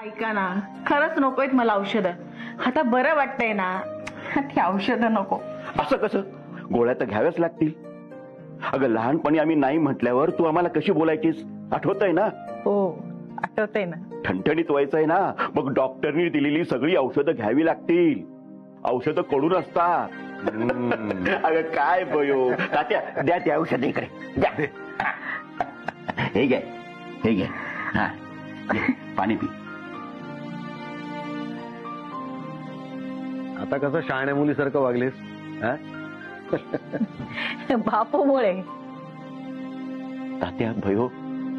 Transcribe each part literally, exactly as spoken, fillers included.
ऐका ना, खरंच नकोयत मला औषधं. आता बरं वाटतंय ना, ती औषधं नको. असं कसं? गोळ्या तर घ्याव्याच लागतील. अगं लहानपणी आम्ही नाही म्हटल्यावर तू आम्हाला कशी बोलायचीस, आठवतंय ना? हो आठवतंय ना. ठणठणीत व्हायचंय ना, मग डॉक्टरनी दिलेली सगळी औषधं घ्यावी लागतील. औषधं कडून असतात. अगं काय बयो, तात्या द्या त्या औषध इकडे द्या. हे घे हे घे, हा पाणी पी. आता कसं शहाण्या मुलीसारखं वागलीस? बापूमुळे. तात्या भयो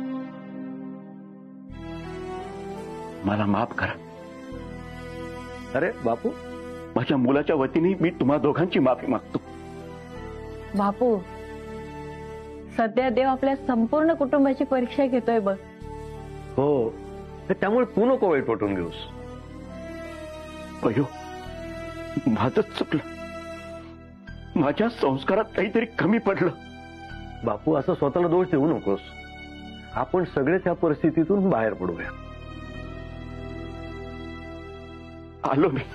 मला माफ करा. अरे बापू, माझ्या मुलाच्या वतीने मी तुम्हा दोघांची माफी मागतो. बापू, सध्या देव आपल्या संपूर्ण कुटुंबाची परीक्षा घेतोय बघ. हो, त्यामुळे तू नको वाईट वाटून घेऊस. भयो माझंच चुकलं. माझ्या संस्कारात काहीतरी कमी पडलं. बापू, असं स्वतःला दोष देऊ नकोस. आपण सगळे त्या परिस्थितीतून बाहेर पडूया. आलो मी.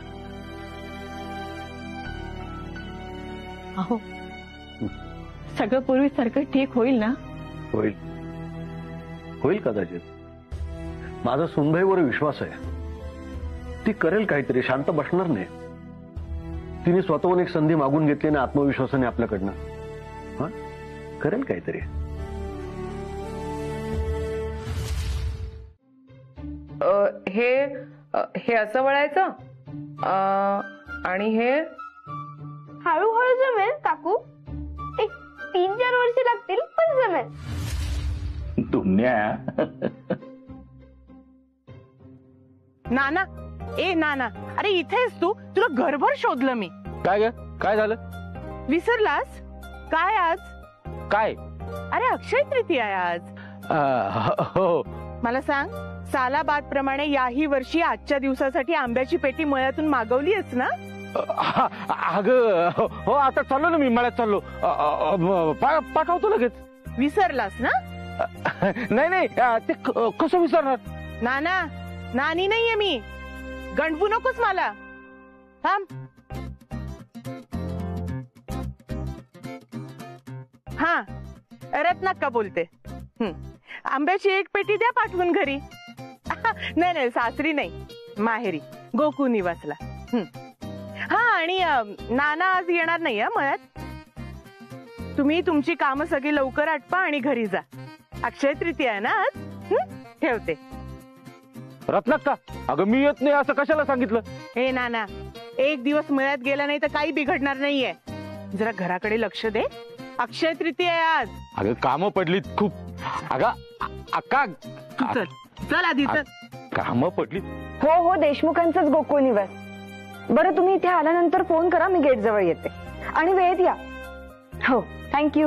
अहो, सगळं पूर्वीसारखं ठीक होईल ना? होईल होईल कदाचित. माझा सुनबाईवर विश्वास आहे. ती करेल काहीतरी, शांत बसणार नाही. तिने स्वतःहून एक संधी मागून घेतली ना आत्मविश्वासाने आपल्याकडनं. हा, करेल काहीतरी. हे हे असं वळायचं आणि हे हळूहळू जमेल काकू. एक तीन चार वर्ष लागतील पण जमेल. तुमन्या नाना, ए नाना, अरे इथेस तू? तुला घरभर शोधलं मी. काय ग, काय झालं? विसरलास काय आज? काय? अरे अक्षय तृतीया आहे आज. आ, हो. मला सांग, सालाबाद प्रमाणे याही वर्षी आजच्या दिवसासाठी आंब्याची पेटी मळ्यातून मागवली आहेस ना? अगं हो, आता चाललो ना मी, मळ्यात चाललो. पाठवतो लगेच. विसरलास ना? नाही नाही, ते कसं विसरणार? नाना, नानी नाहीये मी. गंडवू नकोस मला. थांब. हा, रत्नाक्का बोलते. आंब्याची एक पेटी द्या पाठवून घरी. नाही नाही, सासरी नाही, माहेरी गोकू निवासला. हा, आणि नाना आज येणार नाही हा मळ्यात. तुम्ही तुमची कामं सगळी लवकर आटपा आणि घरी जा. अक्षय तृतीया आहे ना आज. ठेवते. रत्नाक्का, अगं मी येत नाही असं कशाला सांगितलं? हे नाना, एक दिवस मळ्यात गेला नाही तर काही बिघडणार नाहीये. जरा घराकडे लक्ष दे. अक्षय तृतीया आहे आज. अगं कामं पडलीत खूप. अगं अक्का, चल चल आधी चल. कामं पडलीत. हो हो, देशमुखांचंच गोकुळ निवास. बरं, तुम्ही इथे आल्यानंतर फोन करा, मी गेट जवळ येते. आणि वेळेत या. हो, थँक्यू.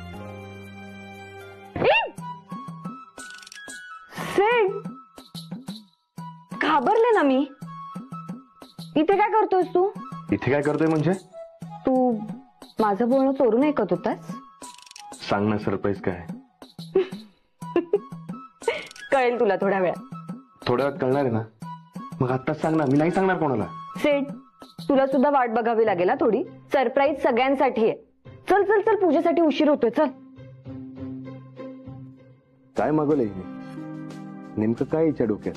घाबरले ना मी. इथे काय करतोस तू? इथे काय करतोय म्हणजे? तू माझं बोलणं चोरून ऐकत होतास? सांग ना, सरप्राईज काय? कळेल तुला थोड्या वेळात. थोड्या वेळात कळणार आहे ना? मग आत्ताच सांग ना, मी नाही सांगणार कोणाला. सेठ, तुला सुद्धा वाट बघावी लागेल ना थोडी. सरप्राईज सगळ्यांसाठी आहे. चल चल चल, पूजेसाठी उशीर होतोय. चल. काय मागवलंय नेमकं? काय याच्या डोक्यात?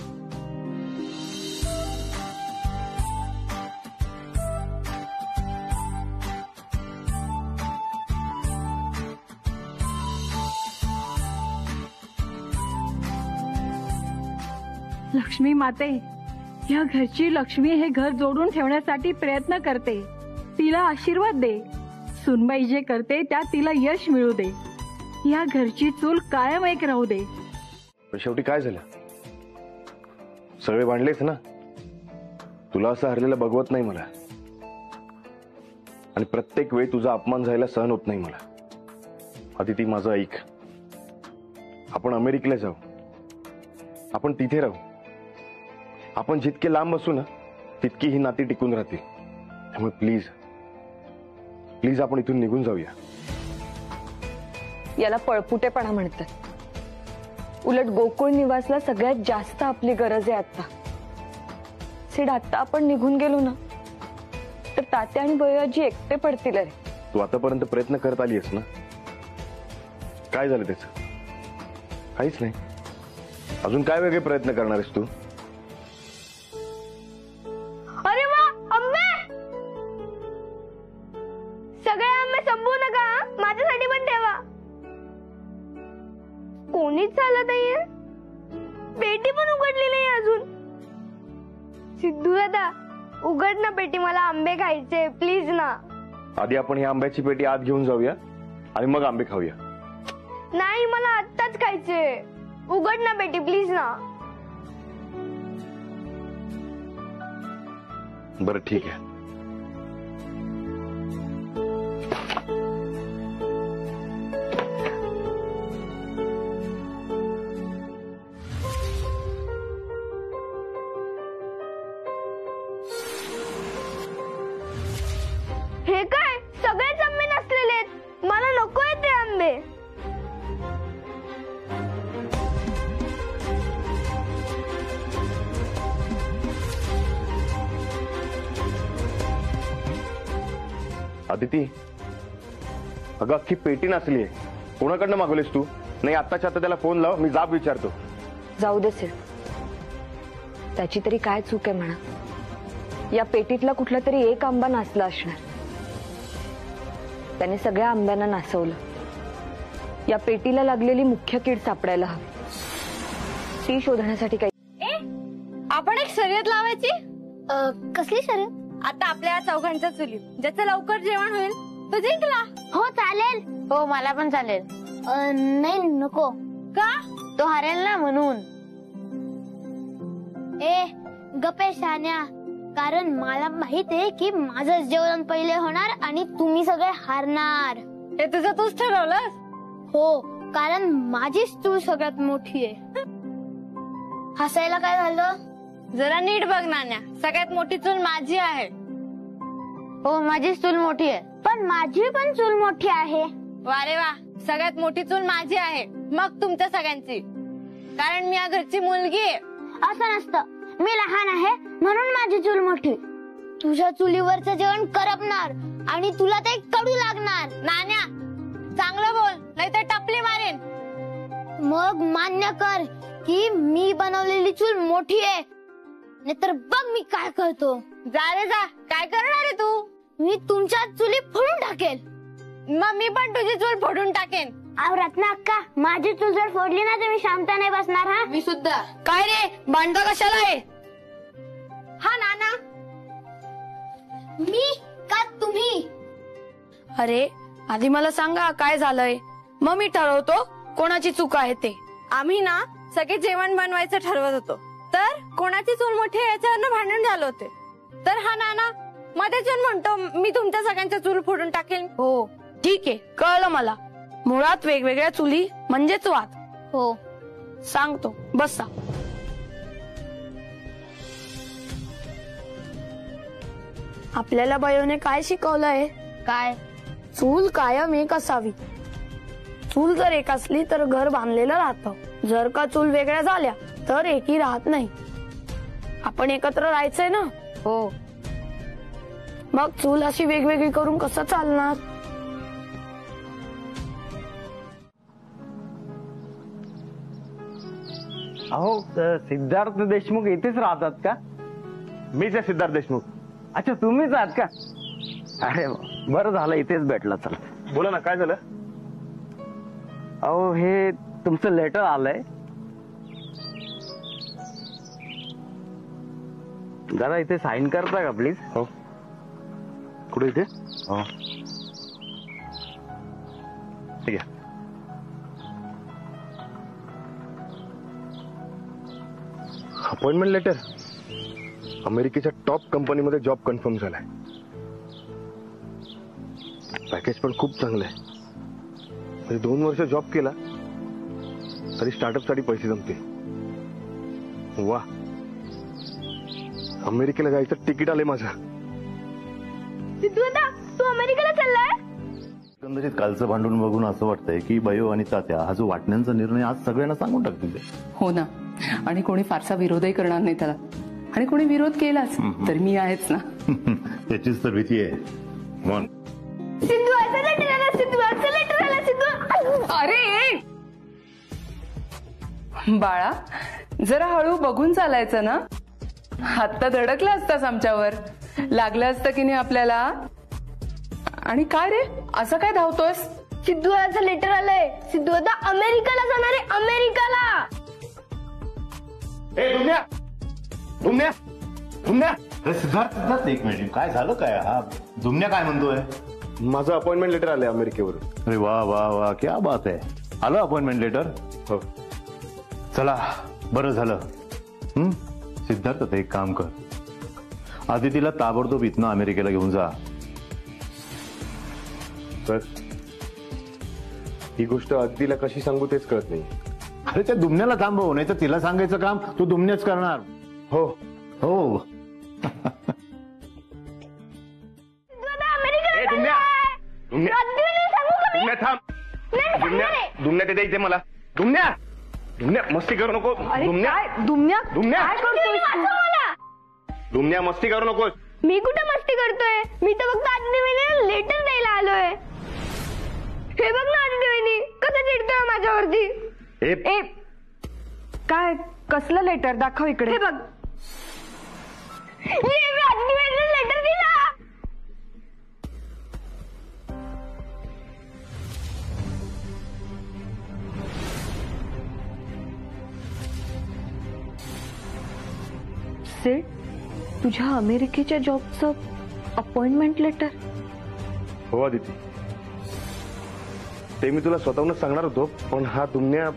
लक्ष्मी माते, या घरची लक्ष्मी हे घर जोडून ठेवण्यासाठी प्रयत्न करते. तिला आशीर्वाद दे. सुनबाई जे करते त्यात तिला यश मिळू दे. या घरची चूल कायम एक राहू दे. पण शेवटी काय झालं? सगळे बांधलेच ना. तुला असं हरलेलं बघवत नाही मला. आणि प्रत्येक वेळी तुझा अपमान झायला सहन होत नाही मला. अदिती, माझं ऐक. आपण अमेरिकेला जाऊ. आपण तिथे राहू. आपण जितके लांब असू ना, तितकी ही नाती टिकून राहतील. त्यामुळे प्लीज प्लीज आपण इथून निघून जाऊया. याला पळपुटेपणा म्हणतात. उलट गोकुळ निवासला सगळ्यात जास्त आपली गरज आहे आता. सिड, आता आपण निघून गेलो ना तर तात्या आणि बयाजी एकटे पडतील. अरे तू आतापर्यंत प्रयत्न करत आली आहेस ना. काय झालं त्याच? काहीच नाही. अजून काय वेगळे प्रयत्न करणार आहेस तू? अरे वा, आंबे! सगळे आंबे संपवू नका, माझ्यासाठी पण ठेवा. कोणीच चालत नाहीये, पेटी पण उघडली नाही अजून. सिद्धू दादा, उघड ना पेटी, मला आंबे खायचे प्लीज ना. आधी आपण ही आंब्याची पेटी आत घेऊन जाऊया आणि मग आंबे खाऊया. नाही, मला आत्ताच खायचे. उघड ना पेटी प्लीज ना. बरं ठीक आहे. हे काय, सगळेच आंबे नसलेले आहेत. मला नको आहेत ते आंबे. आदिती, अगं अख्खी पेटी नसली आहे. कोणाकडनं मागवलीस तू? नाही, आत्ताच्या आता त्याला फोन लाव, मी जाब विचारतो. जाऊ दे सिड, त्याची तरी काय चूक आहे म्हणा. या पेटीतला कुठला तरी एक आंबा नासला असणार. त्याने सगळ्या आंब्यांना नासवलं. या पेटीला लागलेली मुख्य कीड सापडायला हवी. ती शोधण्यासाठी काही. आपण एक शर्यत लावायची. कसली शर्यत? आता आपल्या चौघांच्या चुलीत ज्याचं लवकर जेवण होईल तो जिंकला. हो चालेल. हो मला पण चालेल. नाही नको. का? तो हारेल ना म्हणून. ए गप्पे शान्या, कारण मला माहित आहे की माझं जेवण पहिले होणार आणि तुम्ही सगळे हारणार. हे तुझं तूच ठरवलंस? हो, कारण माझी चूल सगळ्यात मोठी आहे. हसायला काय झालं? जरा नीट बघ नाण्या, सगळ्यात मोठी चूल माझी आहे. हो, माझी चूल मोठी आहे, पण माझी पण चूल मोठी आहे. वा रे वा, सगळ्यात मोठी चूल माझी आहे, मग तुमच्या सगळ्यांची. कारण मी या घरची मुलगी आहे. असं नसतं, मी लहान आहे म्हणून माझी चूल मोठी. तुझ्या चुलीवरचं जेवण करपणार आणि तुला ते कडू लागणार. नाण्या, चांगलं बोल, नाही तर टपली मारेन. मग मान्य कर की मी बनवलेली चूल मोठी आहे, नाहीतर बघ मी काय करतो. जा रे जा, काय करणार आहे तू? मी तुमच्या चुली फोडून टाकेल. मग मी पण तुझी चूल फोडून टाकेन. अहो रत्ना अक्का, माझी चूल जर फोडली ना तर मी शांत नाही बसणार. हा, मी सुद्धा. काय रे, भांडता कशाला आहे? हा नाना, मी का तुम्ही? अरे आधी मला सांगा काय झालंय, मग मी ठरवतो कोणाची चूक आहे ते. आम्ही ना सगळे जेवण बनवायचं ठरवत होतो, तर कोणाची चूल मोठी आहे याच्यावरनं भांडण झालं होते. तर हा नाना मध्येच येऊन म्हणतो मी तुमच्या सगळ्यांच्या चूल फोडून टाकेन. हो ठीक आहे, कळलं मला. मुळात वेगवेगळ्या चुली म्हणजेच वाद. हो सांगतो, बसा. आपल्याला बयोने काय शिकवलंय? काय? चूल कायम एक असावी. चूल जर एक असली तर घर बांधलेलं राहतं. जर का चूल वेगळ्या झाल्या तर एकही राहत नाही. आपण एकत्र राहायचंय ना. हो. मग चूल अशी वेगवेगळी करून कसं चालणार? अहो सिद्धार्थ देशमुख इथेच राहतात का? मीच आहे सिद्धार्थ देशमुख. अच्छा, तुम्हीच आहात का? अरे बरं झालं इथेच भेटला. चला बोला ना, काय झालं? अहो हे तुमचं लेटर आलंय. जरा इथे साईन करता का प्लीज? हो. कुठे इथे? हो. ठीक आहे. Appointment letter. अमेरिकेच्या टॉप कंपनीमध्ये जॉब कन्फर्म झालाय. पॅकेज पण खूप चांगलं आहे. म्हणजे दोन वर्ष जॉब केला तरी स्टार्टअप साठी पैसे जमतील. वा, अमेरिकेला जायचं तिकीट आलंय माझं. सिद्धू दादा, तू अमेरिकेला चाललाय? एकंदरीत कालचं भांडून बघून असं वाटतंय की बयो आणि तात्या हा जो वाटण्यांचा निर्णय आज सगळ्यांना सांगून टाकतील ते. हो ना, आणि कोणी फारसा विरोधही करणार नाही त्याला, आणि कोणी विरोध केलाच तर मी आहेच ना. त्याचीच तर भीती आहे. मन सिद्धू असं लेटर आला, सिद्धू असं लेटर आला, सिद्धू. अरे बाळा, जरा हळू बघून चालायचं ना. आत्ता धडकला असतास आमच्यावर, लागलं असतं की नाही आपल्याला. आणि काय रे असं काय धावतोयस? सिद्धू असं लेटर आलंय, सिद्धू आता अमेरिकाला जाणार आहे, अमेरिकाला. ए दुम्या दुम्या दुम्या अरे सिद्धार्थ सिद्धार्थ एक मिनिट, काय झालं काय? हा दुम्या काय म्हणतोय? माझं अपॉइंटमेंट लेटर आलंय अमेरिकेवरून. अरे वा वा वा, क्या बात आहे. आलं अपॉइंटमेंट लेटर? हो. चला बरं झालं. हं? सिद्धार्थ आता एक काम कर, आदितीला ताबडतोब इथनं अमेरिकेला घेऊन जा. सर, ही गोष्ट अगदीला कशी सांगू तेच कळत नाही. अरे त्या दुमण्याला थांबव, नाही तर तिला सांगायचं काम तू दुमण्याच करणार. हो हो. ए, दुमण्या दुमण्या दुमण्या थांब. दुमण्या दुमण्या ते द्यायचे मला. दुमण्या दुमण्या मस्ती करू नको. दुमण्या दुमण्या दुमण्या काय करतोय तू? दुमण्या मस्ती करू नकोस. मी कुठं मस्ती करतोय? मी तर फक्त आदित्य लेटर द्यायला आलोय. हे बघ ना आदित्य वहिनी कसं चिडतोय माझ्यावरती. ए ए काय कसलं लेटर? दाखव इकडे. हे बघ, मी आदित्य वहिनीला लेटर दिला. सेठ, तुझ्या अमेरिकेच्या जॉबचं अपॉइंटमेंट लेटर? हो आदिती, ते मी तुला स्वतःहूनच सांगणार होतो, पण हा दुमण्या.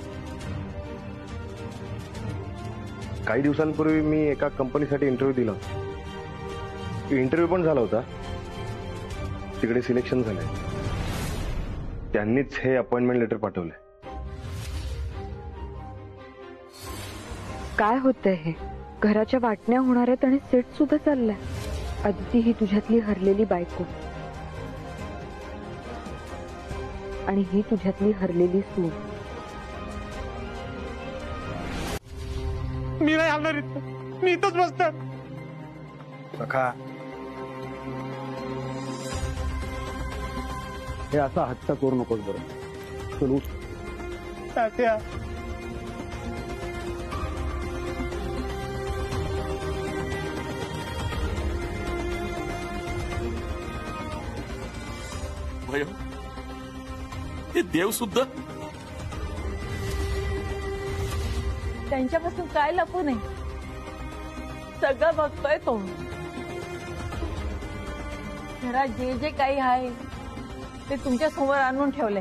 काही दिवसांपूर्वी मी एका कंपनीसाठी इंटरव्ह्यू दिला. इंटरव्ह्यू पण झाला होता, तिकडे सिलेक्शन झालंय. त्यांनीच हे अपॉइंटमेंट लेटर पाठवलंय. काय होतंय हे? घराच्या वाटण्या होणार आहेत आणि सेट सुद्धा चाललाय. अदिती ही तुझ्यातली हरलेली बायको, आणि ही तुझ्यातली हरलेली सून. मी नाही हलणार इथं, मी इथंच बसणार. सखा, हे असा हट्ट करू नकोस बरं. चल उठ. तात्या, हे देव सुद्धा त्यांच्यापासून काय लपू नये, सगळं बघतोय तो. घरात जे जे काही आहे ते तुमच्या समोर आणून ठेवलंय.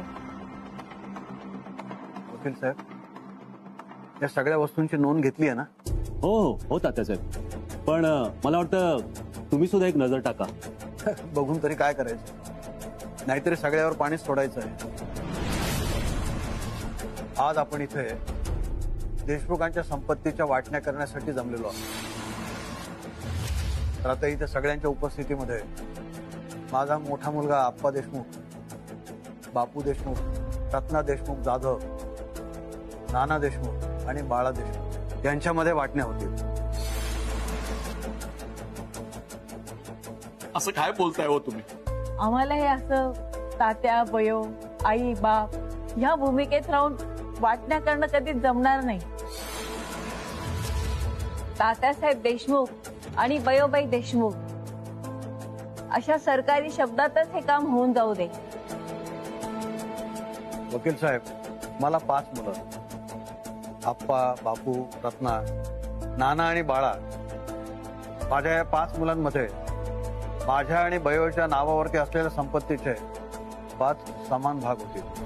वकील साहेब, या सगळ्या वस्तूंची नोंद घेतली आहे ना? हो हो हो तात्यासाहेब, पण मला वाटतं तुम्ही सुद्धा एक नजर टाका. बघून तरी काय करायचं, नाहीतरी सगळ्यावर पाणीच सोडायचं आहे. आज आपण इथे देशमुखांच्या संपत्तीच्या वाटण्या करण्यासाठी जमलेलो आहोत. तर आता इथे सगळ्यांच्या उपस्थितीमध्ये माझा मोठा मुलगा आप्पा देशमुख, बापू देशमुख, रत्ना देशमुख जाधव, नाना देशमुख आणि बाळा देशमुख यांच्यामध्ये वाटण्या होतील. असं काय बोलताय हो तुम्ही? आम्हाला हे असं तात्या, बयो, आई, बाप ह्या भूमिकेत राहून वाटण्या करणं कधीच जमणार नाही. तात्यासाहेब देशमुख आणि बयोबाई देशमुख अशा सरकारी शब्दातच हे काम होऊन जाऊ दे. वकील साहेब, मला पाच मुलं, आप्पा, बापू, रत्ना, नाना आणि बाळा. माझ्या या पाच मुलांमध्ये माझ्या आणि बयोच्या नावावरती असलेल्या संपत्तीचे पाच समान भाग होतील.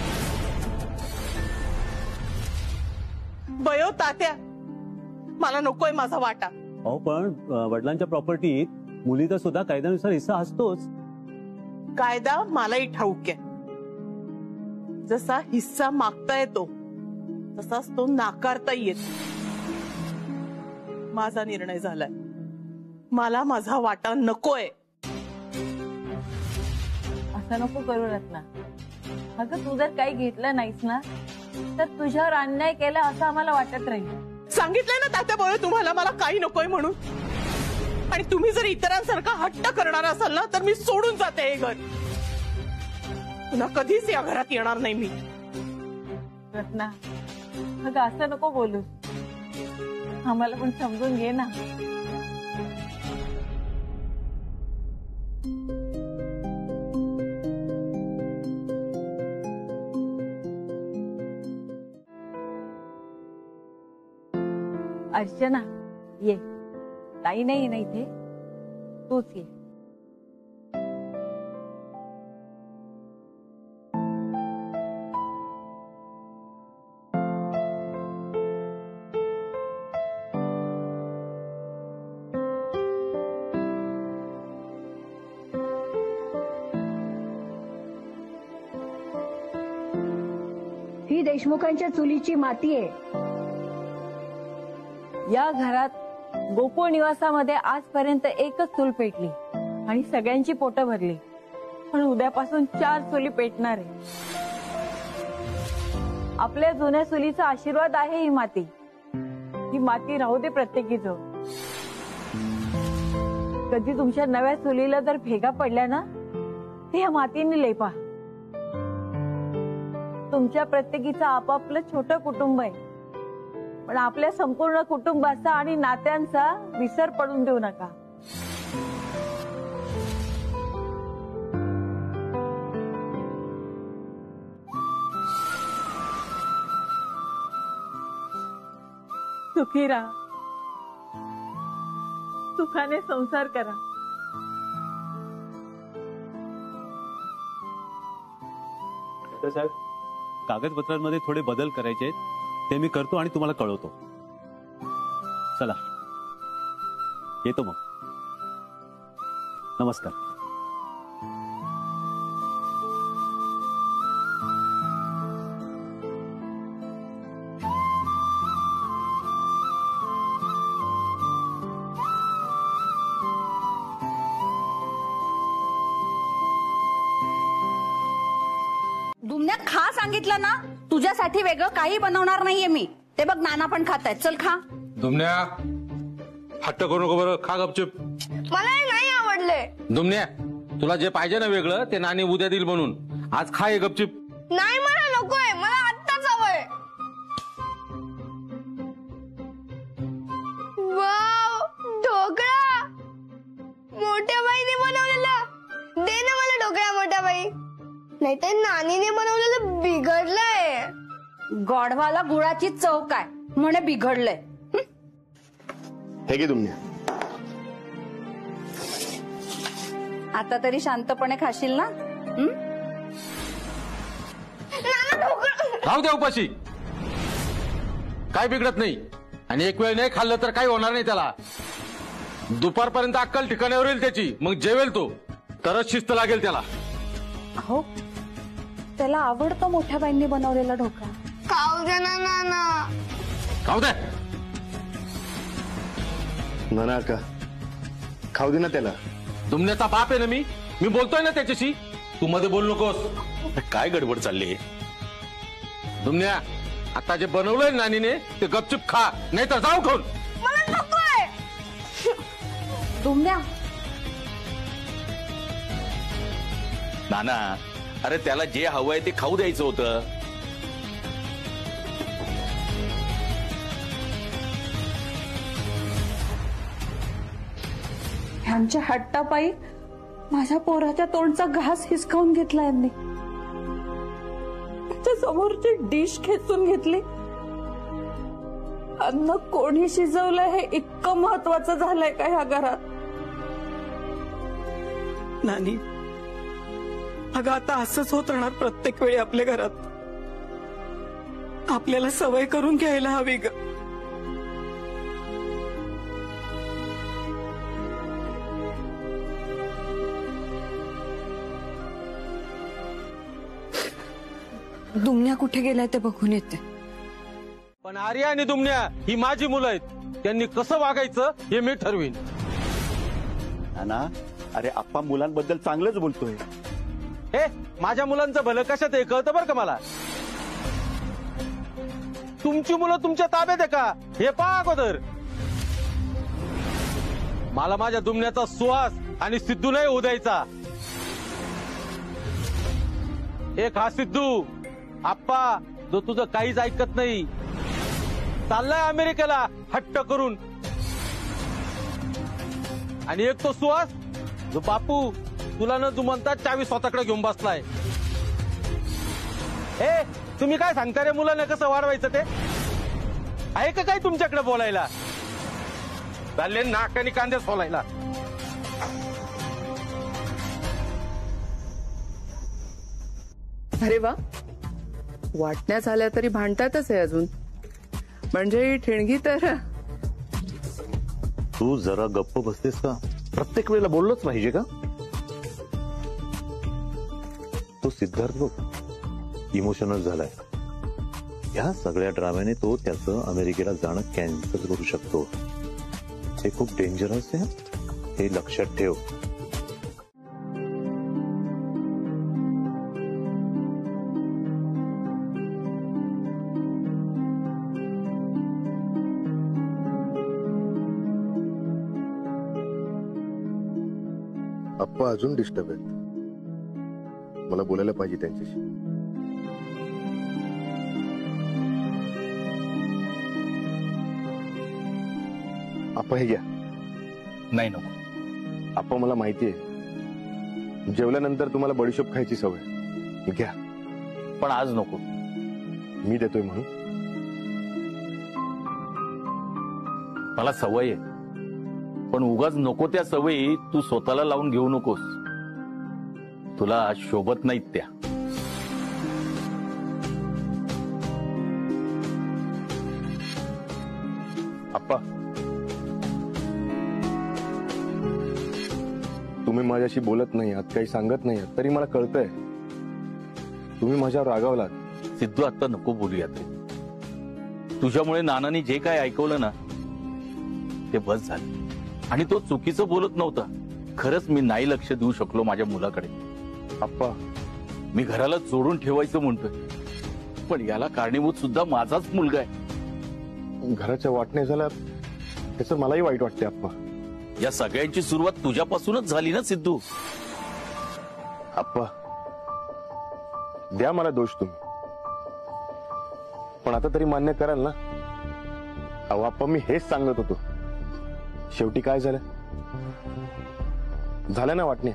बयो, तात्या, मला नकोय माझा वाटा. अहो पण वडिलांच्या प्रॉपर्टीत मुलीचा सुद्धा कायद्यानुसार हिस्सा असतोच. कायदा मलाही ठाऊक आहे. जसा हिस्सा मागता येतो तसाच तो नाकारता येतो. माझा निर्णय झालाय, मला माझा वाटा नकोय. असं नको करू रत्ना. अगं तू जर काही घेतलं नाहीस ना तर तुझ्यावर अन्याय केला असं आम्हाला वाटत राहील. सांगितलंय ना तात्या बोळे तुम्हाला मला काही नकोय म्हणून. आणि तुम्ही जर इतरांसारखा हट्ट करणार असाल ना तर मी सोडून जाते हे घर. पुन्हा कधीच या घरात येणार नाही मी. रत्ना अगं असं नको बोलू. आम्हाला पण समजून घे ना. अर्चना ये. ताई नाही ना इथे, तूच ये. ही देशमुखांच्या चुलीची माती आहे. या घरात गोकुळ निवासामध्ये आजपर्यंत एकच चूल पेटली आणि सगळ्यांची पोटं भरली. पण उद्यापासून चार चुली पेटणार आहे. आपल्या जुन्या चुलीचा आशीर्वाद आहे ही माती. ही माती राहू दे प्रत्येकीजवळ. कधी तुमच्या नव्या चुलीला जर भेगा पडल्या ना ते ह्या मातीने लेपा. तुमच्या प्रत्येकीचं आपापलं छोटं कुटुंब आहे पण आपल्या संपूर्ण कुटुंबाचा आणि नात्यांचा विसर पडून देऊ नका. सुखी राहा, सुखाने संसार करा. साहेब कागदपत्रांमध्ये थोडे बदल करायचे आहेत ते मी करतो आणि तुम्हाला कळवतो. चला येतो मग. नमस्कार. दुमण्या खा सांगितलं ना. तुझ्यासाठी वेगळं काही बनवणार नाहीये मी. ते बघ नाना पण खात आहेत. चल खा. दुमण्या हट्ट करू नको बरं. खा गपचूप. मला नाही आवडले. दुमण्या तुला जे पाहिजे ना वेगळं ते नानी उद्या देईल म्हणून आज खा हे गपचूप. नाही मला नकोय. मला आत्ताच हवंय. वाव ढोकळा मोठ्या बाईने बनवलेला. दे ना मला ढोकळा मोठ्या बाई. नाहीतर नानीने बनवलेलं बिघडलंय. गॉडवाला गुळाची चव काय म्हणे बिघडलंय. हे घे दुमण्या. आता तरी शांतपणे खाशील ना. राहू द्या उपाशी. काय बिघडत नाही. आणि एक वेळ नाही खाल्लं तर काही होणार नाही त्याला. दुपारपर्यंत अक्कल ठिकाण्यावर येईल त्याची. मग जेवेल तो तरच शिस्त लागेल त्याला. हो त्याला आवडतो मोठ्या बाईंनी बनवलेला ढोकळा. खाऊ दे ना नाना. खाऊ दे नाना का खाऊ दे ना त्याला. दुमण्याचा बाप आहे ना मी. मी बोलतोय ना त्याच्याशी. तू मध्ये बोलू नकोस. काय गडबड चालली. दुमण्या आता जे बनवलंय नानीने ते गपचूप खा नाही तर जाऊ खाऊन. मला नकोय. दुमण्या नाना अरे त्याला जे हवंय ते खाऊ द्यायचं होतं. ह्यांच्या हट्टापायी माझ्या पोराच्या तोंडचा घास हिसकावून घेतला यांनी. त्याच्या समोरची डिश खेचून घेतली. अन्न कोणी शिजवलंय हे इतकं महत्वाचं झालंय का ह्या घरात. नानी अगं आता असंच होत राहणार प्रत्येक वेळी आपल्या घरात. आपल्याला सवय करून घ्यायला हवी ग. दुमण्या कुठे गेलाय ते बघून येते. पण आर्या आणि दुमण्या ही माझी मुलं आहेत. त्यांनी कसं वागायचं हे मी ठरवीन. नाना अरे आप्पा मुलांबद्दल चांगलंच बोलतोय. हे माझ्या मुलांचं भलं कशात आहे कळतं बरं का मला. तुमची मुलं तुमच्या ताब्यात आहे का हे पहा अगोदर. मला माझ्या दुमण्याचा सुवास आणि सिद्धू नाही होऊ द्यायचा. एक हा सिद्धू आप्पा जो तुझं काहीच ऐकत नाही, चाललाय अमेरिकेला हट्ट करून. आणि एक तो सुहास जो बापू तुला न जुमनता चावी स्वतःकडे घेऊन बसलाय. हे तुम्ही काय सांगता रे मुलांना कसं वाढवायचं ते आहे का काय तुमच्याकडे बोलायला. चालले नाक आणि कांदे सोलायला. अरे वा, वाटण्या झाल्या तरी भांडतातच आहे अजून. म्हणजे ही ठिणगी तर. तू जरा गप्प बसतेस का. प्रत्येक वेळेला बोललोच पाहिजे का. तो सिद्धार्थ बघ इमोशनल झालाय. या सगळ्या ड्राम्याने तो त्याचं अमेरिकेला जाणं कॅन्सल करू शकतो. हे खूप डेंजरस आहे, हे लक्षात ठेव. अप्पा अजून डिस्टर्ब आहेत. मला बोलायला पाहिजे त्यांच्याशी. अप्पा हे घ्या. नाही नको. अप्पा मला माहिती आहे जेवल्यानंतर तुम्हाला बडीशोप खायची सवय. घ्या. पण आज नको. मी देतोय म्हणून. मला सवय आहे, पण उगाच नको त्या सवयी तू स्वतःला लावून घेऊ नकोस. तुला शोभत नाहीत त्या. अप्पा तुम्ही माझ्याशी बोलत नाही आहात, काही सांगत नाही आहात, तरी मला कळतंय तुम्ही माझ्यावर रागावलात. सिद्धू आता नको बोलूयात. तुझ्यामुळे नानांनी जे काय ऐकवलं ना ते बस झालं. आणि तो चुकीचं बोलत नव्हता. खरंच मी नाही लक्ष देऊ शकलो माझ्या मुलाकडे. अप्पा मी घराला जोडून ठेवायचं म्हणतोय, पण याला कारणीभूत सुद्धा माझाच मुलगा आहे. घराच्या वाटण्या झाल्या त्याचं मलाही वाईट वाटते अप्पा. या सगळ्यांची सुरुवात तुझ्यापासूनच झाली ना सिद्धू. अप्पा द्या मला दोष तुम्ही, पण आता तरी मान्य कराल ना. अहो अप्पा मी हेच सांगत होतो. शेवटी काय झालं झालं ना वाटण्या.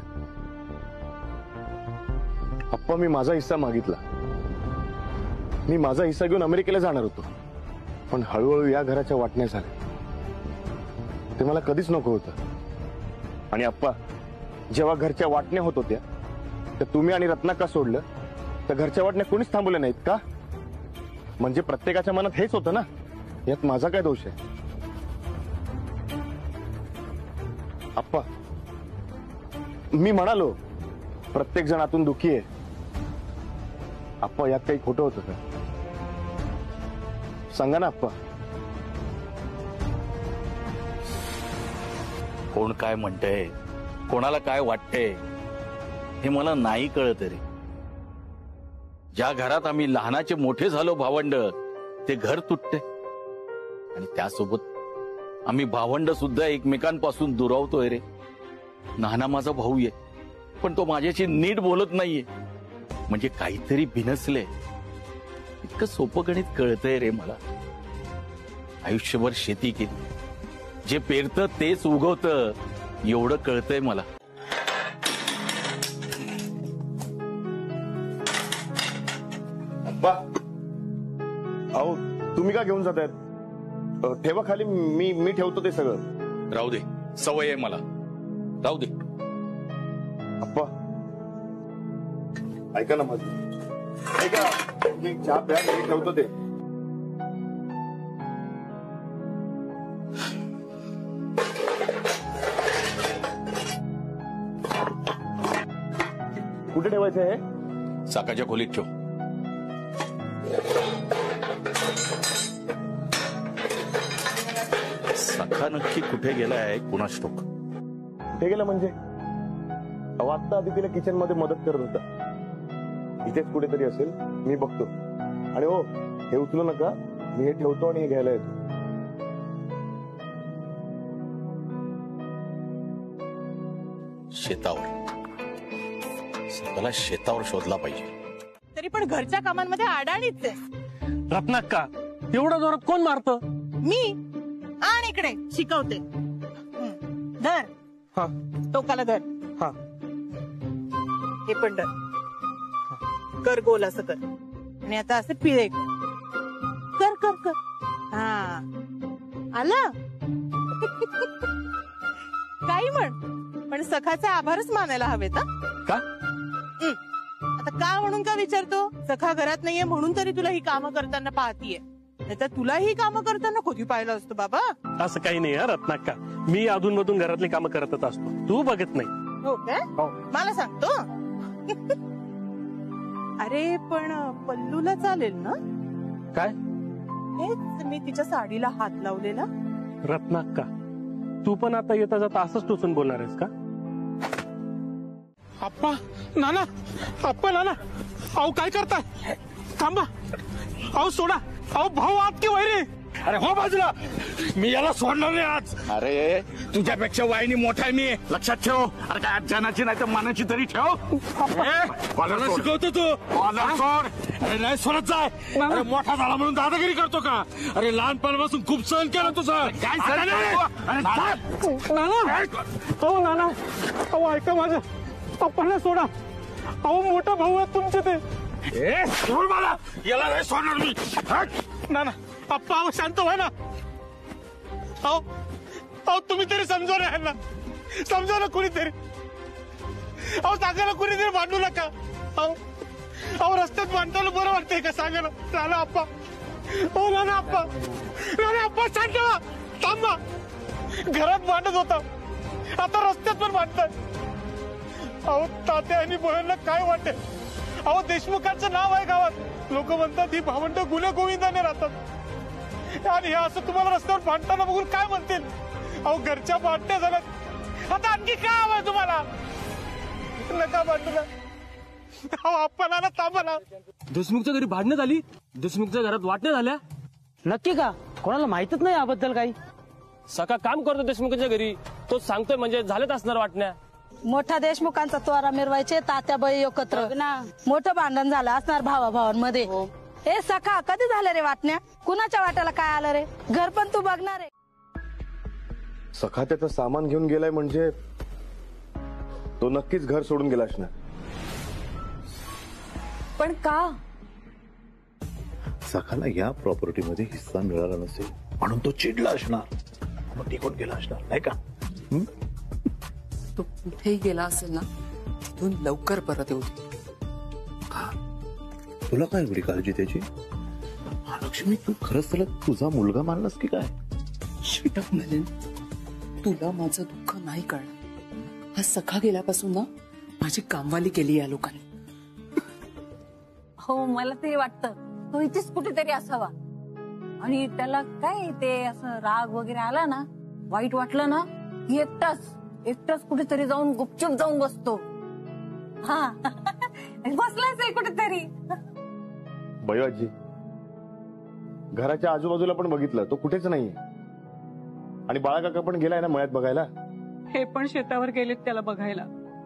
अप्पा मी माझा हिस्सा मागितला. मी माझा हिस्सा घेऊन अमेरिकेला जाणार होतो, पण हळूहळू या घराच्या वाटण्या झाल्या. ते मला कधीच नको होतं. आणि अप्पा जेव्हा घरच्या वाटण्या होत होत्या तर तुम्ही आणि रत्ना का सोडलं, तर घरच्या वाटण्या कोणीच थांबवल्या नाहीत का. म्हणजे प्रत्येकाच्या मनात हेच होतं ना. यात माझा काय दोष आहे. अप्पा मी म्हणालो प्रत्येक जण आतून दुखी आहे. अप्पा यात काही खोटं होतं का सांगा ना अप्पा. कोण काय म्हणतंय, कोणाला काय वाटतंय हे मला नाही कळत रे. ज्या घरात आम्ही लहानाचे मोठे झालो भावंड ते घर तुटते, आणि त्यासोबत आम्ही भावंड सुद्धा एकमेकांपासून दुरावतोय रे. नाना माझा भाऊ आहे, पण तो माझ्याशी नीट बोलत नाहीये. म्हणजे काहीतरी भिनसले. इतकं सोपं गणित कळतंय रे मला. आयुष्यभर शेती केली, जे पेरतं तेच उगवतं एवढं कळतंय मला. अप्पा अहो तुम्ही का घेऊन जात आहेत. ठेवा खाली. मी मी ठेवतो ते सगळं. राहू दे, सवय आहे मला. राहू दे. अप्पा ऐका ना माझं. ऐका मी चहा प्या. मी ठेवतो ते. कुठे ठेवायचं हे. साकाच्या खोलीत ठेव. सखा नक्की कुठे गेलाय कुणास ठाऊक. कुठे गेला म्हणजे. अहो आत्ता आधी तिला किचन मध्ये मदत करत होता. इथेच कुठेतरी असेल, मी बघतो. आणि हो, हे उचलू नका, मी हे ठेवतो आणि हे घ्यायला येतो. शेतावर स्वतःला शेतावर शोधला पाहिजे. तरी पण घरच्या कामांमध्ये अडाणीच आहे. रत्नाक्का, एवढ्या जोरात कोण मारतं? मी आण इकडे शिकवते. हं, धर. हा, टोकाला धर. हा, हे पण धर. कर गोल असं कर. आणि आता असं पिळे कर कर कर. हा आला. काही म्हण, पण सखाचे आभारच मानायला हवेत. का? आता का म्हणून का विचारतो? सखा घरात नाहीये म्हणून तरी तुला ही कामं करताना पाहतीये. नाही तर तुला ही कामं करताना कधी पाहिलं असतं बाबा. असं काही नाही हा रत्नाक्का, मी अधून मधून घरातली कामं करतच असतो, तू बघत नाही. हो काय? मला सांगतो. अरे पण पल्लूला चालेल ना? काय? हेच मी तिच्या साडीला हात लावलेला. रत्नाक्का, तू पण आता येता जाता असंच टोचून बोलणार आहेस का? आप्पा, नाना, आप्पा, नाना, अहो काय करताय? थांबा, अहो सोडा, अहो भाऊ आत की वैरे. अरे हो बाजूला, मी याला सोडणार नाही आज. अरे तुझ्यापेक्षा वाहिनी मोठा आहे मी, लक्षात ठेव. अरे काय जनाची नाही तर मानाची तरी ठेव. मला शिकवतो तू. सोड. अरे नाही सोडत जाय. अरे मोठा झाला म्हणून दादागिरी करतो का? अरे लहानपणापासून खूप सहन केलं तुझं. काय सहन? नाना, अहो नाना, अहो ऐका माझं, पप्पाला सोडा. अहो मोठा भाऊ आहे तुमचे ते. ए सोड मला, याला नाही सोडणार मी. नाना, अप्पा, अहो शांत व्हा ना. अहो अहो तुम्ही तरी समजा ना ह्यांना, समजा ना कुणीतरी. अहो सांगा ना कुणीतरी भांडू नका. अहो अहो रस्त्यात भांडताना बरं वाटतंय का? सांगा ना. नाना अप्पा, हो नाना अप्पा, नाना अप्पा शांत व्हा. थांबा. घरात भांडत होता, आता रस्त्यात पण भांडतात. अहो तात्या आणि बहिणीला काय वाटेल? अहो देशमुखांचं नाव आहे गावात. लोक म्हणतात ही भावंड गुन्हे गोविंदाने राहतात. आणि हे असं तुम्हाला रस्त्यावर भांडताना बघून काय म्हणतील? अहो घरच्या भांडण्या झाल्यात, आता आणखी काय हवंय तुम्हाला? नका भांडूला. अहो आपल्याला थांबा. देशमुखच्या घरी भांडणं झाली, देशमुखच्या घरात वाटण्या झाल्या. नक्की का? कोणाला माहितच नाही याबद्दल काही. सका काम करतो देशमुखच्या घरी, तो सांगतोय म्हणजे झालेच असणार वाटण्या. मोठा देशमुखांचा तोरा मिरवायचे तात्याबाई एकत्र. मोठं भांडण झालं असणार भावा भावांमध्ये. हे सखा कधी झालं रे वाटण्या? कुणाच्या वाट्याला काय आलं रे? घर पण तू बघणार आहे. सखा त्याचं सामान घेऊन गेलाय म्हणजे तो नक्कीच घर सोडून गेला असणार. पण का? सखाला या प्रॉपर्टीमध्ये हिस्सा मिळाला नसेल म्हणून तो चिडला असणार, मग टिकून गेला असणार, नाही का? तो कुठेही गेला असेल ना, तिथून लवकर परत येऊ. तुला काय एवढी काळजी त्याची? लक्ष्मी, तू खरंच त्याला तुझा मुलगा मानलास की काय? शिटक मिळेल. तुला माझं दुःख नाही कळलं. हा सखा गेल्यापासून ना माझी कामवाली केली या लोकांनी. हो, मला ते वाटतं तो इथेच कुठेतरी असावा. आणि त्याला काय ते असं राग वगैरे आला ना, वाईट वाटलं ना, एकटाच एकटाच कुठेतरी जाऊन गुपचूप जाऊन बसतो. हा बसलाच आहे कुठेतरी. बयो आजी, घराच्या आजूबाजूला पण बघितलं, तो कुठेच नाहीये. आणि बाळा काका पण गेलाय ना मळ्यात बघायला. हे पण शेतावर गेलेत त्याला बघायला.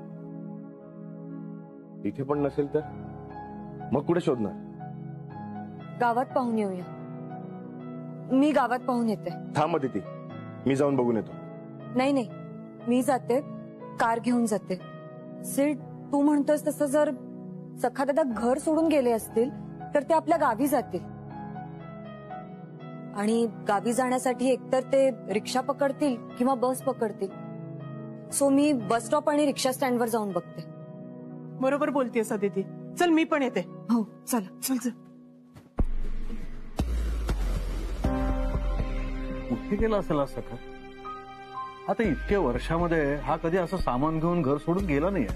इथे पण नसेल तर मग कुठे शोधणार? गावात पाहून येऊया. मी गावात पाहून येते. थांब तिथे, मी जाऊन बघून येतो. नाही नाही, मी जाते, कार घेऊन जाते. सीट तू म्हणतोस तसं जर सखा दादा घर सोडून गेले असतील तर ते आपल्या गावी जातील. आणि गावी जाण्यासाठी एकतर ते रिक्षा पकडतील किंवा बस पकडतील. सो मी बस स्टॉप आणि रिक्षा स्टँडवर जाऊन बघते. बरोबर बोलतेस अदिती. चल मी पण येते. हो चला. चल चल. कुठे गेला असेल असं का? आता इतक्या वर्षामध्ये हा कधी असं सामान घेऊन घर सोडून गेला नाहीये.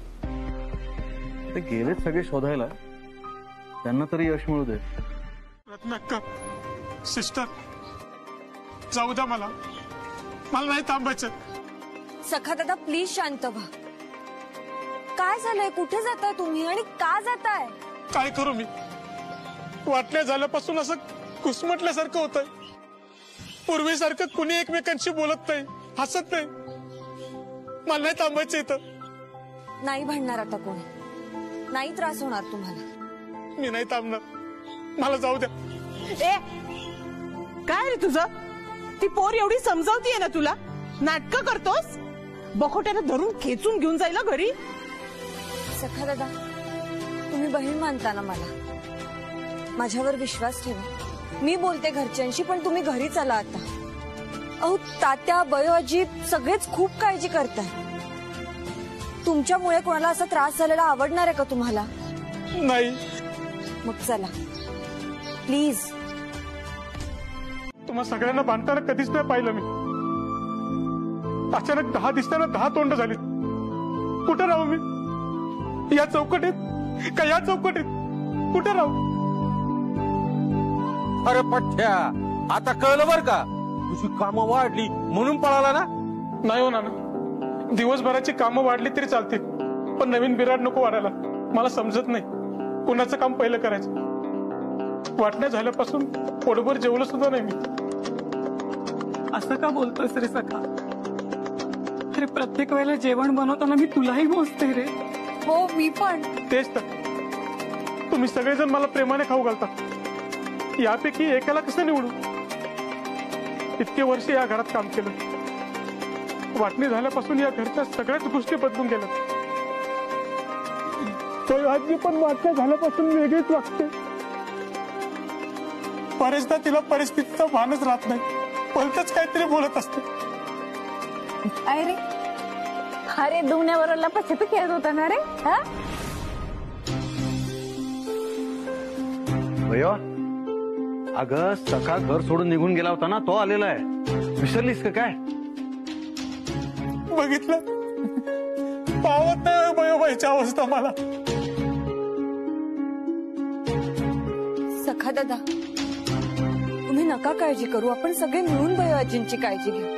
ते गेलेच सगळे शोधायला, त्यांना तरी यश मिळू दे. रत्नाक्का, सिस्टर, जाऊ द्या मला. मला नाही थांबायचं. सखा दादा प्लीज शांत व्हा. काय झालंय? कुठे जाताय तुम्ही आणि का जाताय? काय करू मी? वाटण्या झाल्यापासून असं कुसमटल्यासारखं होतंय. पूर्वीसारखं कुणी एकमेकांशी बोलत नाही, हसत नाही. मला नाही थांबायचं इथं. नाही भांडणार आता कोणी, नाही त्रास होणार तुम्हाला. मी नाही थांबणार, मला जाऊ द्या. ए काय रे तुझं? ती पोर एवढी समजावतीये ना तुला? नाटकं करतोस? बखोट्यानं धरून खेचून घेऊन जायला घरी. सखा दादा, तुम्ही बहीण मानता ना मला, माझ्यावर विश्वास ठेवा. मी बोलते घरच्यांशी, पण तुम्ही घरी चला आता. अहो तात्या, बयोजी सगळेच खूप काळजी करताय. तुमच्यामुळे कोणाला असा त्रास झालेला आवडणार आहे का तुम्हाला? नाही. मग चला प्लीज. तुम्हा सगळ्यांना बांधताना कधीच नाही पाहिलं मी. अचानक दहा दिसताना दहा तोंड झाली. कुठं राहू मी? या चौकटीत का या चौकटीत? कुठं राहू? अरे पठ्या, आता कळलं बर का? तुझी कामं वाढली म्हणून पळाला ना? नाही हो ना, दिवसभराची कामं वाढली तरी चालतील, पण नवीन बिराड नको वाढायला. मला समजत नाही कुणाचं काम पहिलं करायचं. वाटण्या झाल्यापासून पोटभर जेवलं सुद्धा नाही मी. असं का बोलतोस रे सखा? अरे प्रत्येक वेळेला जेवण बनवताना मी तुलाही मोजते रे. हो मी पण. तेच तर, तुम्ही सगळेजण मला प्रेमाने खाऊ घालता. यापैकी एकाला कसं निवडू? इतके वर्ष या घरात काम केलं. वाटणी झाल्यापासून या घरच्या सगळ्याच गोष्टी बदलून गेल्या. आजी पण वाटण्या झाल्यापासून वेगळीच वागते. बरेचदा तिला परिस्थितीचं भानच राहत नाही, भलतंच काहीतरी बोलत असते. अरे अरे दुमण्याबरोबर लपाछपी खेळत होता ना रे? भैया, अगं सखा घर सोडून निघून गेला होता ना, तो आलेला आहे. विसरलीस का काय? बघितलं, पावत नाही बयोबाईची अवस्था मला. सखा दादा, तुम्ही नका काळजी करू. आपण सगळे मिळून बयोआजींची काळजी घेऊ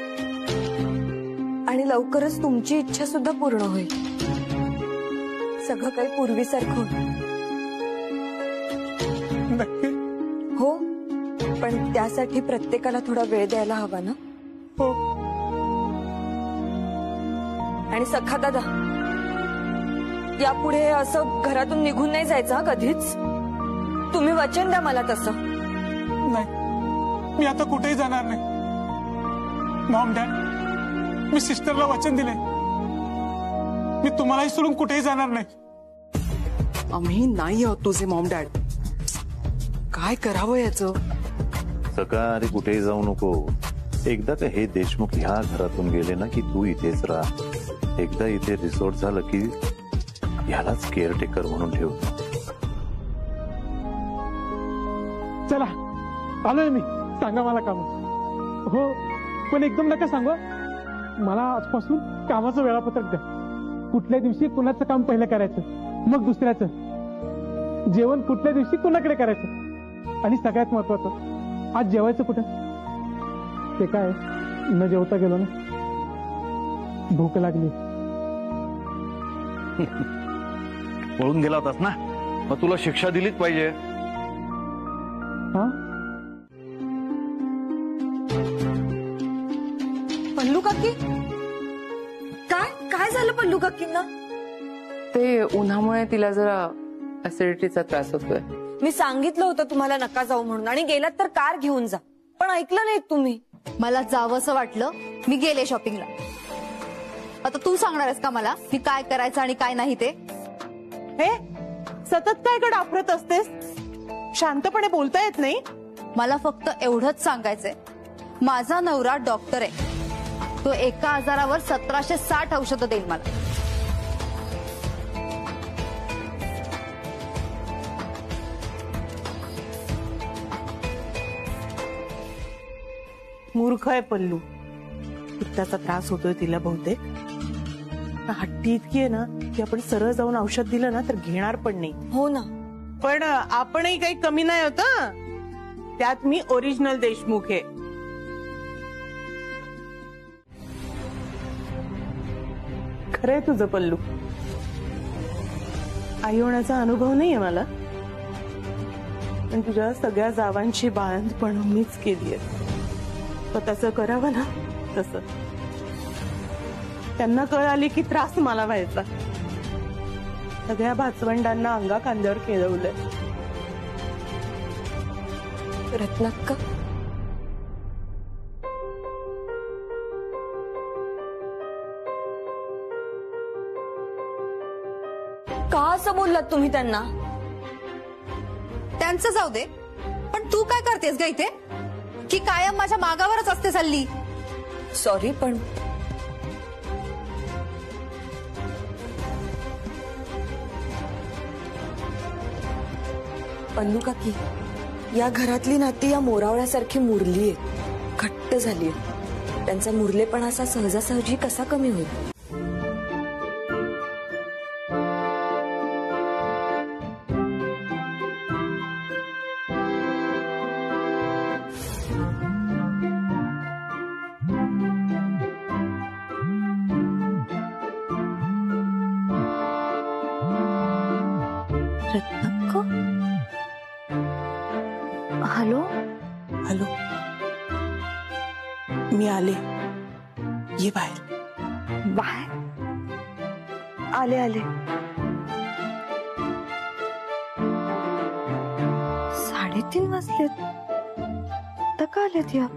आणि लवकरच तुमची इच्छा सुद्धा पूर्ण होईल. सगळं काही पूर्वीसारखं होईल. नक्की? हो, पण त्यासाठी प्रत्येकाला थोडा वेळ द्यायला हवा ना. हो. आणि सखा दादा, यापुढे असं घरातून निघून नाही जायचं कधीच. तुम्ही वचन द्या मला तसं. नाही, मी आता कुठेही जाणार नाही. मॉम डॅड, मी सिस्टरला वचन दिले, मी तुम्हालाही सोडून कुठेही जाणार नाही. आम्ही नाही आहोत तुझे मॉम डॅड. काय करावं याचं? सका, अरे कुठेही जाऊ नको. एकदा का हे देशमुख ह्या घरातून गेले ना की तू इथेच राहा. एकदा इथे रिसॉर्ट झालं की ह्यालाच केअरटेकर म्हणून ठेव. चला आलोय मी. सांगा मला काम. हो, पण एकदम नका सांगू. मला आजपासून कामाचं वेळापत्रक द्या. कुठल्या दिवशी कुणाचं काम पहिलं करायचं, मग दुसऱ्याचं. जेवण कुठल्या दिवशी कुणाकडे करायचं. आणि सगळ्यात महत्वाचं, आज जेवायचं कुठं? ते काय न जेवता गेलो ना, भूक लागली. पळून गेला होतास ना, मग तुला शिक्षा दिलीच पाहिजे. हा, पल्लू काकी, काय काय झालं पल्लू काकींना? ते उन्हामुळे तिला जरा ऍसिडिटीचा त्रास होतोय. मी सांगितलं होतं तुम्हाला नका जाऊ म्हणून, आणि गेलात तर कार घेऊन जा, पण ऐकलं नाही तुम्ही. मला जावंसं वाटलं, मी गेले शॉपिंगला. आता तू सांगणार आहेस का मला मी काय करायचं आणि काय नाही ते? हे सतत काय गड डाफरत असतेस? शांतपणे बोलता येत नाही? मला फक्त एवढंच सांगायचंय, माझा नवरा डॉक्टर आहे. तो एका आजारावर सतराशे साठ औषधं देईल मला. मूर्ख आहे पल्लू. पित्ताचा त्रास होतोय तिला बहुतेक. हट्टी इतकी आहे ना की आपण सरळ जाऊन औषध दिलं ना तर घेणार पण नाही. हो ना, पण आपणही काही कमी नाही होत. त्यात मी ओरिजिनल देशमुख आहे. खरंय तुझं पल्लू. आई होण्याचा अनुभव नाहीये मला, पण तुझ्या सगळ्या जावांची बाळंतपण मीच केली आहे. स्वतःच करावं ना तसं. त्यांना कळ आली की त्रास मला व्हायचा. सगळ्या भाचवंडांना अंगा खांद्यावर खेळवलंय. रत्नाक्का, का असं बोललात तुम्ही त्यांना? त्यांचं जाऊ दे, पण तू काय करतेस ग इथे? की कायम माझ्या मागावरच असते चालली? सॉरी, पण पल्लू काकी, या घरातली नाती या मोरावळ्यासारखी मुरली आहेत, घट्ट झाली आहेत. त्यांचा मुरलेपणा असा सहजासहजी कसा कमी होईल? रत्नाक्का, हॅलो हॅलो, मी आले. ये बाहेर. बाहेर आले आले. साडेतीन वाजलेत, आता का आलेत या?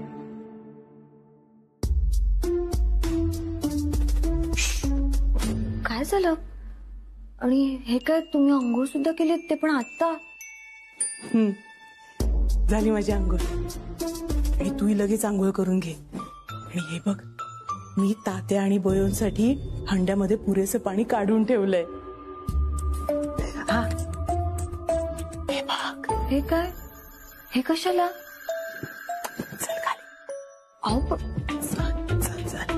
काय झालं? आणि हे काय, तुम्ही अंघोळ सुद्धा केलीत, ते पण आता? हम्म, झाली माझी आंघोळ. आणि तूही लगेच आंघोळ करून घे. आणि हे बघ, मी तात्या आणि बयोंसाठी हंड्यामध्ये पुरेसं पाणी काढून ठेवलंय. हा, हे बघ. हे काय? हे कशाला? चल खाली. अहो प- चल चल चल.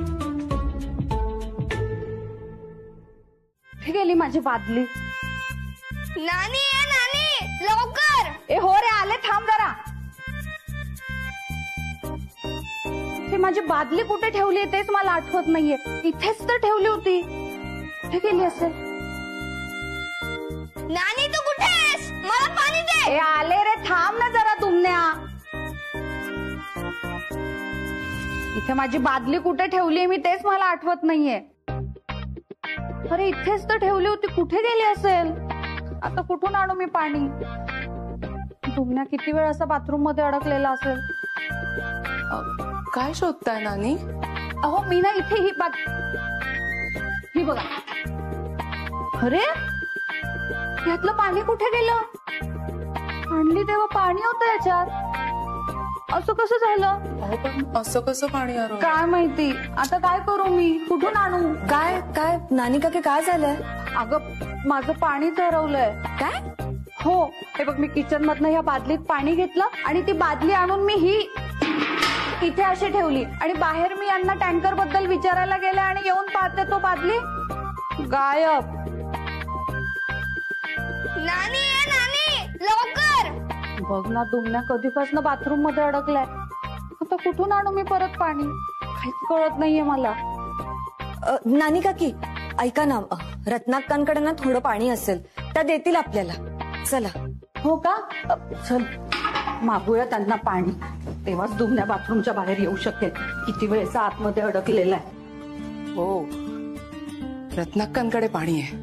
कुठे गेली माझी बादली? नानी ये नानी, लवकर. ए हो रे, आले, थांब जरा. ते माझी बादली कुठे ठेवली तेच मला आठवत नाहीये. इथेच तर ठेवली होती. कुठे गेली असेल? नानी तू कुठे आहेस? मला पाणी दे. ए आले रे, थांब ना जरा तुमन्या. इथे माझी बादली कुठे ठेवली मी तेच मला आठवत नाहीये. अरे इथेच तर ठेवली होती, कुठे गेली असेल? आता कुठून आणू मी पाणी? तुमन्या किती वेळ असा बाथरूम मध्ये अडकलेला असेल? काय शोधताय नानी? अहो मी ना इथे ही बात ही बघा. अरे यातलं पाणी कुठे गेलं? आणली तेव्हा पाणी होतं याच्यात. असं कसं झालं? असं कसं पाणी आलं? काय माहिती. आता काय करू मी? कुठून आणू? काय काय नानी काकी, काय झालंय? अगं माझं पाणी हरवलंय. काय? हो, हे बघ, मी किचन मधनं ह्या बादलीत पाणी घेतलं आणि ती बादली आणून मी ही इथे अशी ठेवली. आणि बाहेर मी यांना टँकर बद्दल विचारायला गेले आणि येऊन पाहते तो बादली गायब. नानी ये नानी, लवकर. बघ ना, दुमण्या कधीपासून बाथरूम मध्ये अडकलाय. आता कुठून आणू मी परत पाणी? काहीच कळत नाहीये मला. अ, नानी काकी ऐका ना, अ, रत्नाक्कांकडे ना थोडं पाणी असेल, त्या देतील आपल्याला. चला. हो का? अ, चल मागूया त्यांना पाणी, तेव्हाच दुमण्या बाथरूमच्या बाहेर येऊ शकेल. किती वेळेचा आतमध्ये अडकलेला आहे. हो, रत्नाक्कांकडे पाणी आहे.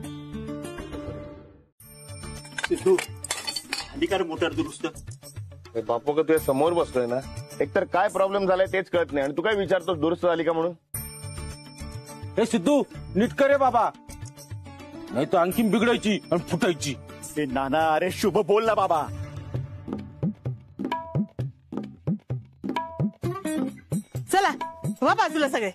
सिद्धू, अधिकार मोटर दुरुस्त. बापू का तुझ्या समोर बसतोय ना, एकतर काय प्रॉब्लेम झालाय तेच कळत नाही, आणि तू काय विचारतोस दुरुस्त झाली का म्हणून? हे सिद्धू, नीट करे बाबा, नाही तर आणखीन बिघडायची आणि फुटायची. ते नाना, अरे शुभ बोल ना बाबा. चला वा बाजूला सगळे.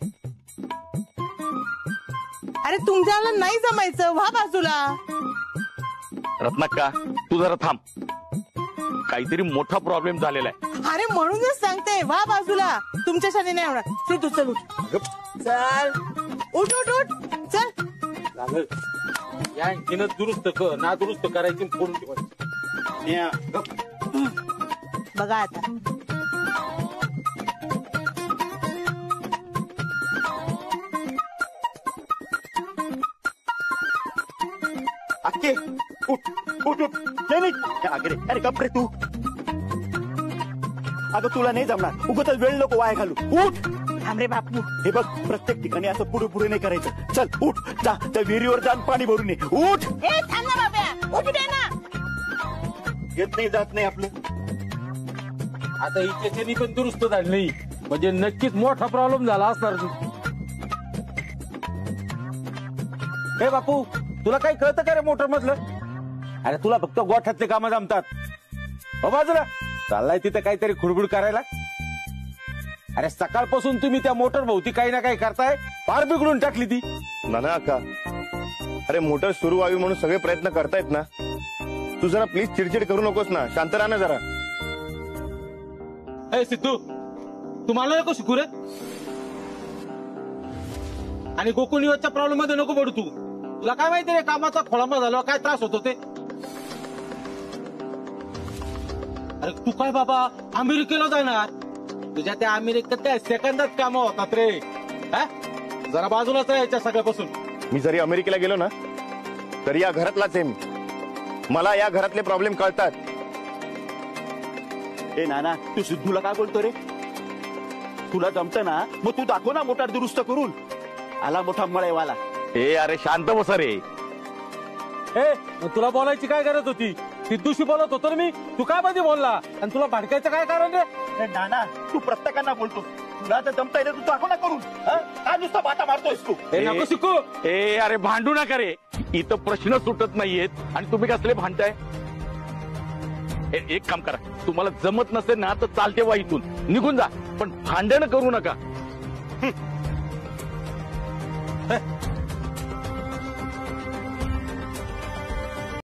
अरे तुमच्याला नाही जमायचं, व्हा बाजूला. रत्नाक्का, तू जरा थांब. काहीतरी मोठा प्रॉब्लेम झालेला आहे. अरे म्हणूनच सांगते, व्हा बाजूला. तुमच्यासाठी नाही होणार. सिद्धू चल उठ. चल उठ उठ उठ चल. या आणखीन दुरुस्त कर, ना दुरुस्त करायची फोन. बघा आता. अक्के अरे अरे गप रे तू. अगं तुला नाही जमणार, उगाच वेळ नको वाया घालू. उठ. थांब रे बापू. हे बघ, प्रत्येक ठिकाणी असं पुढे पुढे नाही करायचं. चल उठ, जा त्या विहिरीवर जाऊन पाणी भरून ये. उठ. ए थांब ना बाब्या, उठ दे ना. येत नाही जात नाही आपलं. आता इथे पण दुरुस्त झाली नाही म्हणजे नक्कीच मोठा प्रॉब्लेम झाला असणार. हे बापू, तुला काही कळतं का रे मोटर मधलं? अरे तुला फक्त गोठ्यातले कामं जमतात. हो बाजूला चाललाय तिथे काहीतरी खुडबुड करायला. अरे सकाळपासून तुम्ही त्या मोटर भोवती काही ना काही करताय, फार बिघडून टाकली ती. नाना अक्का, अरे मोटर सुरू व्हावी म्हणून सगळे प्रयत्न करतायत ना. तू जरा प्लीज चिडचिड करू नकोस ना, शांत राहा ना जरा. ए सिद्धू, तुम्हाला नको शिकू रे. आणि गोकुळनिवासच्या प्रॉब्लेम मध्ये नको पडू तू. तुला काय माहिती रे कामाचा खोळंबा झाला काय त्रास होतो ते. अरे तू काय बाबा अमेरिकेला जाणार? तुझ्या त्या अमेरिकेत काय सेकंदात काम होतात रे. जरा बाजूलाच याच्या सगळ्यापासून. मी जरी अमेरिकेला गेलो ना तरी या घरातलाच आहे मी. मला या घरातले प्रॉब्लेम कळतात. ए नाना, तू सिद्धूला काय बोलतो रे? तुला जमतं ना, मग तू दाखव ना मोटार दुरुस्त करून. आला मोठा मळेवाला. ए अरे शांत बसा रे. ए तुला बोलायची काय गरज होती? सिद्धूशी बोलत होतो मी, तू काय मध्ये बोलला आणि तुला भडकायचं काय कारण रे? नाना, तू प्रत्येकांना बोलतो. तुला तर जमता येईल, तू दाखव ना करून. काय नुसता बाटा मारतोयस तू? नको शिकू. ए अरे भांडू नका रे, इथं प्रश्न सुटत नाहीयेत आणि तुम्ही कसले भांडताय? एक काम करा, तुम्हाला जमत नसेल ना तर चालते वा इथून निघून जा, पण भांडण करू नका.